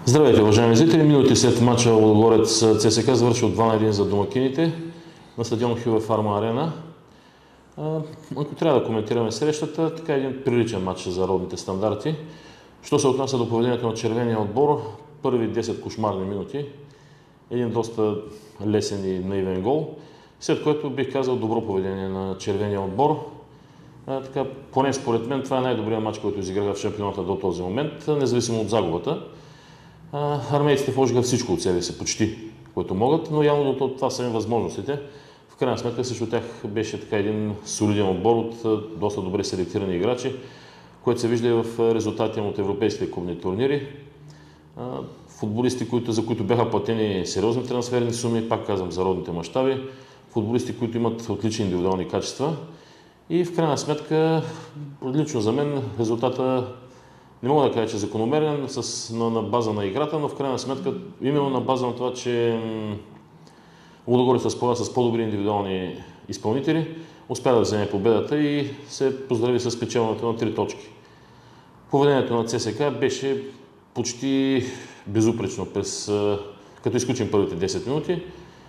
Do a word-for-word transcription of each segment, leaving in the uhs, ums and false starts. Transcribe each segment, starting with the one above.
Здравейте, уважаеми зрители! Минути след мача Лудогорец ЦСКА завършил два на един за домакините на стадион Хюве Фарма Арена. Ако трябва да коментираме срещата, така е един приличен матч за родните стандарти. Що се отнася до поведението на червения отбор, първи десет кошмарни минути, един доста лесен и наивен гол, след което бих казал добро поведение на червения отбор. А, така, поне според мен това е най-добрият матч, който изиграха в шампионата до този момент, независимо от загубата. А, армейците вложиха всичко от себе си, почти, което могат, но явно до това са им възможностите. В крайна сметка срещу тях беше така един солиден отбор от доста добре селектирани играчи, което се вижда и в резултатите от европейските клубни турнири. А, футболисти, които, за които бяха платени сериозни трансферни суми, пак казвам за родните мащаби, футболисти, които имат отлични индивидуални качества. И в крайна сметка, лично за мен, резултата не мога да кажа, че е закономерен с, на, на база на играта, но в крайна сметка, именно на база на това, че Лудогорец разполага с по-добри индивидуални изпълнители, успя да вземе победата и се поздрави с печелването на три точки. Поведението на ЦСКА беше почти безупречно, през, като изключим първите десет минути,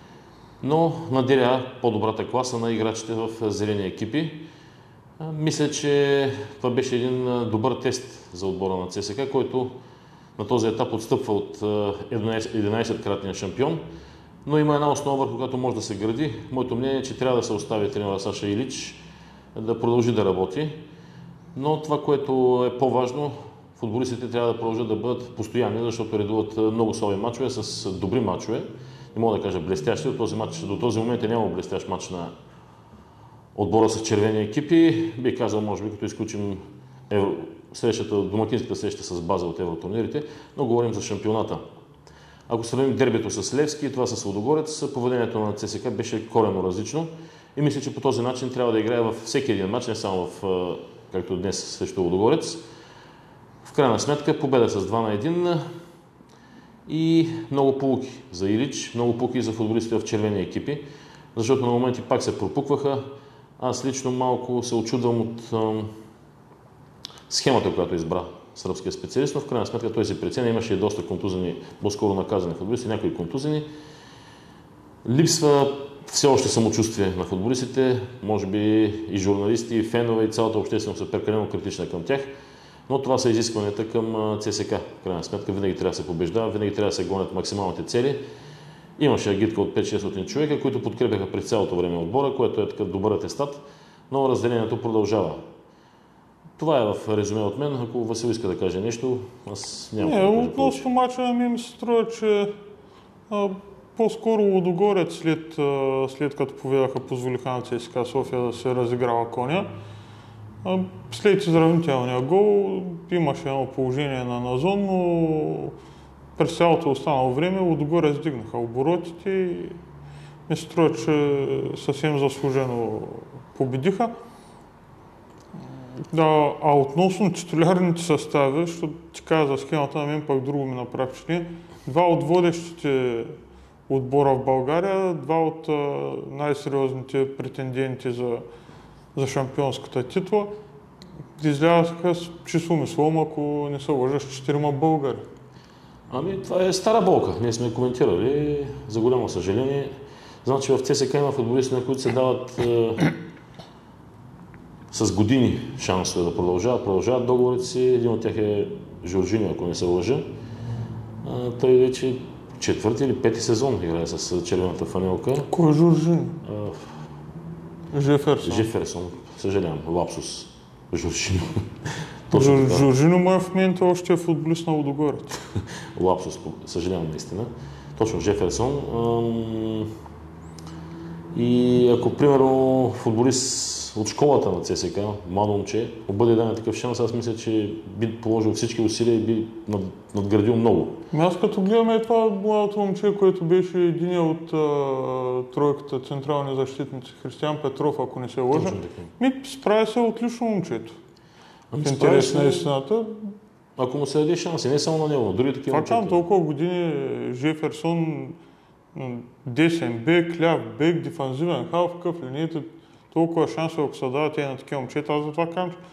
но наделя по-добрата класа на играчите в зелени екипи. Мисля, че това беше един добър тест за отбора на ЦСКА, който на този етап отстъпва от единайсеткратния шампион, но има една основа, върху която може да се гради. Моето мнение е, че трябва да се остави тренера Саша Илич да продължи да работи, но това, което е по-важно, футболистите трябва да продължат да бъдат постоянни, защото редуват много слаби мачове с добри мачове. Не мога да кажа блестящи, до този, матч, до този момент е нямало блестящ мач на отбора с червени екипи. Бих казал, може би, като изключим евро... срещата, домакинската среща с база от евротурнирите, но говорим за шампионата. Ако сравним дербито с Левски и това с Лудогорец, поведението на ЦСКА беше коренно различно и мисля, че по този начин трябва да играе във всеки един мач, не само в, както днес срещу Лудогорец. В крайна сметка победа с два на един и много поуки за Илич, много поуки за футболистите в червени екипи, защото на моменти пак се пропукваха. Аз лично малко се очудвам от ам, схемата, която избра сръбския специалист, но в крайна сметка той се прецени, имаше и доста контузени, по-скоро наказани футболисти, някои контузени. Липсва все още самочувствие на футболистите, може би и журналисти, и фенове, и цялата общественост е прекалено критична към тях, но това са изискванията към ЦСКА. В крайна сметка винаги трябва да се побеждава, винаги трябва да се гонят максималните цели. Имаше агитка от пет-шест човека, които подкрепяха през цялото време отбора, което е така добър атестат, но разделението продължава. Това е в резюме от мен. Ако Васил иска да каже нещо, аз нямам. Не, относно мача ми ми се струва, че а, по-скоро Лудогорец, след, а, след като поведаха, позволиха на ЦСКА София да се разиграва коня. А, след изравнителния гол имаше едно положение на назон, но през цялото останало време Лудогорец дигнаха оборотите и ми се струва, че съвсем заслужено победиха. Да, а относно титулярните състави, защото ти каза за схемата, на мен пък друго ми направи впечатление. Два от водещите отбора в България, два от най-сериозните претенденти за, за шампионската титла, излязаха с число мислом, ако не се лъжа, с четирима българи. Ами, това е стара болка. Ние сме коментирали, за голямо съжаление. Значи в ЦСКА има футболисти, на които се дават е, с години шансове да продължават. Продължават договорите си. Един от тях е Жоржиньо, ако не се лъжа. А, той вече четвърти или пети сезон играе с червената фанелка. Кой е Жоржиньо? Жеферсон. Жеферсон. Съжалявам. Лапсус. Жоржиньо. Жоржиньо май в момента още е футболист на Лудогорец. Лапсус, съжалявам наистина. Точно Жеферсон. И ако, примерно, футболист от школата на ЦСКА, младо момче, бъде даден такъв шанс, аз мисля, че би положил всички усилия и би надградил много. Аз като гледаме това младото момче, което беше един от а, тройката централни защитници, Християн Петров, ако не се лъжа, ми справя се отлично момчето. Ами, в интерес на истината. Ако му се даде шанс, и не само на него, но други такива момчета. Това толкова години Жеферсон, десен бек, ляв бек, дефанзивен халф, къв линията, толкова шансове, ако се дават и на такива момчета, аз затова казвам,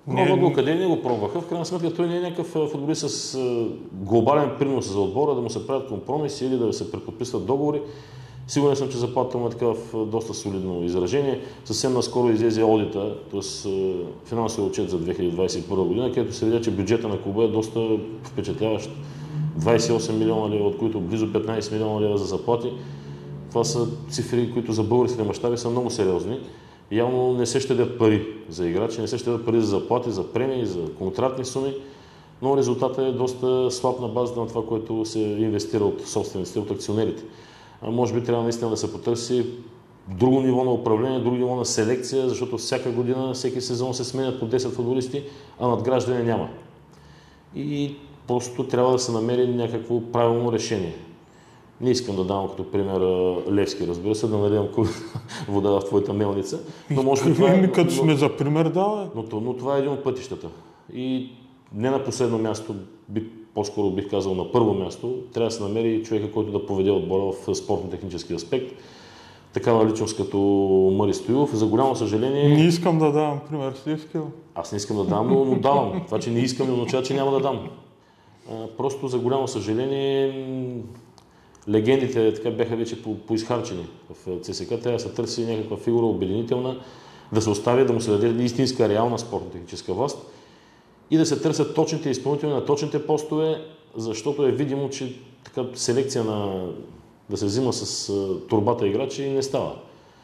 Пробват го къде не го пробваха. В крайна сметка той не е някакъв футболист с глобален принос за отбора, да му се правят компромиси или да се преподписват договори. Сигурен съм, че заплатата му е така в доста солидно изражение. Съвсем наскоро излезе одита, т.е. финансовия отчет за две хиляди двадесет и първа година, където се видя, че бюджета на клуба е доста впечатляващ. двадесет и осем милиона лева, от които близо петнадесет милиона лева за заплати. Това са цифри, които за българските мащаби са много сериозни. Явно не се щадят пари за играчи, не се щадят пари за заплати, за премии, за контрактни суми, но резултатът е доста слаб на базата на това, което се инвестира от собствениците, от акционерите. А може би трябва наистина да се потърси друго ниво на управление, друго ниво на селекция, защото всяка година, всеки сезон се сменят по десет футболисти, а надграждане няма. И просто трябва да се намери някакво правилно решение. Не искам да давам като пример Левски, разбира се, да наливам вода в твоята мелница. Но може би това е, като сме за пример, да. Но, но, но това е един от пътищата. И не на последно място, би, по-скоро бих казал на първо място, трябва да се намери човека, който да поведе отбора в спортно-технически аспект. Такава личност като Мари Стоилов. За голямо съжаление... Не искам да давам пример с Левски. Аз не искам да давам, но, но давам. Това, че не искам, не означава, че няма да дам. А, просто за голямо съжаление легендите така бяха вече по, поизхарчени в ЦСКА. Трябва да се търси някаква фигура обединителна, да се остави, да му се даде истинска, реална спортно-техническа власт и да се търсят точните изпълнители на точните постове, защото е видимо, че така селекция на да се взима с uh, турбата играчи не става.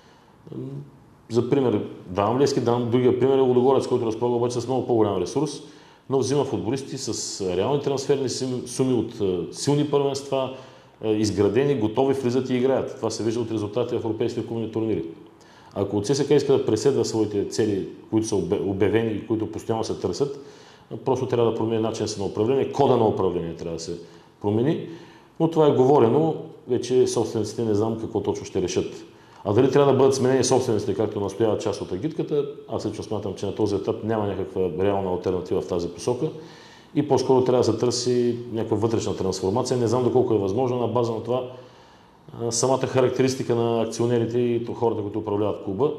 За пример, давам Левски, давам другия пример е Лудогорец, който разполага обаче с много по-голям ресурс, но взима футболисти с реални трансферни суми от uh, силни първенства, uh, изградени, готови, влизат и играят. Това се вижда от резултатите в европейските клубни турнири. Ако ЦСКА иска да преследва своите цели, които са обявени и които постоянно се търсят, просто трябва да промени начинът си на управление, кода на управление трябва да се промени, но това е говорено. Вече собствениците не знам какво точно ще решат. А дали трябва да бъдат сменени собствениците, както настоява част от агитката, аз лично смятам, че на този етап няма някаква реална алтернатива в тази посока и по-скоро трябва да се търси някаква вътрешна трансформация. Не знам доколко е възможно на база на това самата характеристика на акционерите и хората, които управляват клуба.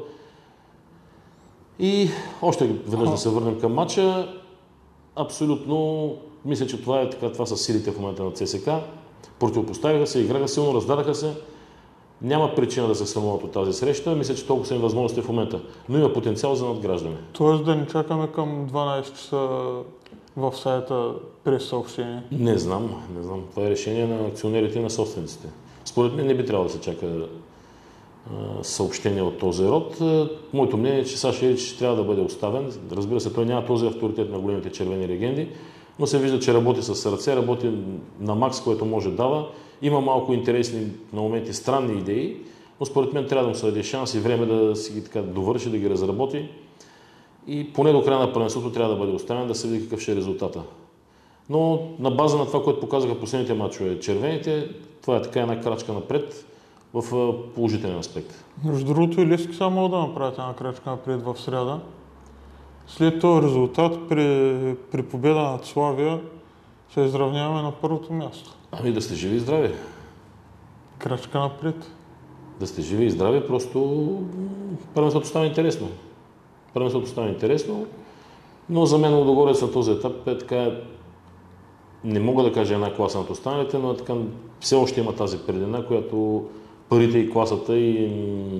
И още веднъж да се върнем към матча. Абсолютно мисля, че това е така, това са силите в момента на ЦСКА. Противопоставиха се, играха силно, раздадаха се. Няма причина да се срамуват от тази среща. Мисля, че толкова са им възможности в момента. Но има потенциал за надграждане. Тоест да не чакаме към дванадесет часа в сайта през съобщение? Не знам, не знам. Това е решение на акционерите и на собствениците. Според мен не би трябвало да се чака а, съобщение от този род. Моето мнение е, че Саша Илич трябва да бъде оставен. Разбира се, той няма този авторитет на големите червени легенди, но се вижда, че работи с сърце, работи на макс, което може да дава. Има малко интересни на моменти странни идеи, но според мен трябва да му се даде шанс и време да си ги така довърши, да ги разработи. И поне до края на първенството трябва да бъде оставен, да се види какъв ще е резултата. Но на база на това, което показаха последните мачове червените, това е така една крачка напред в положителен аспект. Между другото и Левски само мога да направят една крачка напред в сряда. След този резултат при, при победа над Славия се изравняваме на първото място. Ами да сте живи и здрави. Крачка напред. Да сте живи и здрави, просто първенството става интересно. Първенството става интересно, но за мен Лудогорец на този етап е така, не мога да кажа една класа над останалите, но е така, все още има тази предина, която парите и класата и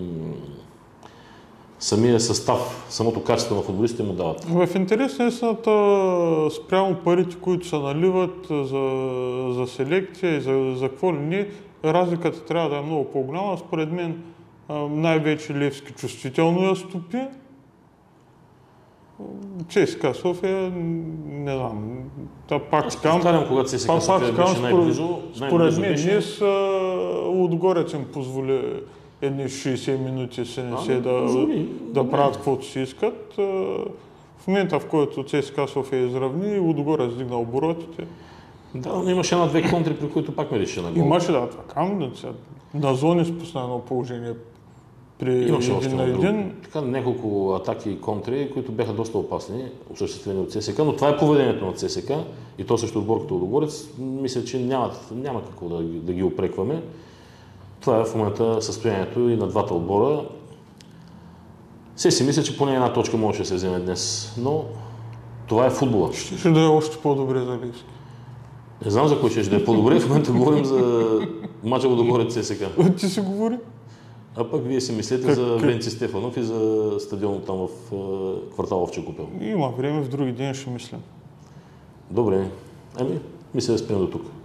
самия състав, самото качество на футболистите му дават. В интерес на истината, спрямо парите, които се наливат за, за селекция и за, за какво ли не, разликата трябва да е много по-голяма. Според мен най-вече Левски чувствително я стопи. ЦСКА София, не знам, да, пак ще повтарям, когато ЦСКА София беше най-близо. Според мен днес Лудогорец им позволи едни шейсет минути, седемдесет да, да правят каквото си искат. В момента, в който ЦСКА София изравни, Лудогорец дигна оборотите. Да, но имаше една-две контри, при които пак ме реши на гол. Имаше, да, така. На зони спусна едно положение при имаше един на един. Така няколко атаки и контри, които бяха доста опасни, осъществени от ЦСКА, но това е поведението на ЦСКА и то също отбор като Лудогорец. Мисля, че няма, няма какво да, да ги упрекваме. Това е в момента състоянието и на двата отбора. Все си мисля, че поне една точка може да се вземе днес, но Това е футбола. Ще, ще да е още по-добре за Левски. Не знам за кой ще да е по-добре, в момента говорим за мача Лудогорец ЦСКА. Ти си говори? А пък вие си мислете как, за как? Венци Стефанов и за стадион там в квартал Овча купел. Има време, в други ден ще мислям. Добре. Ами, мисля да спрем до тук.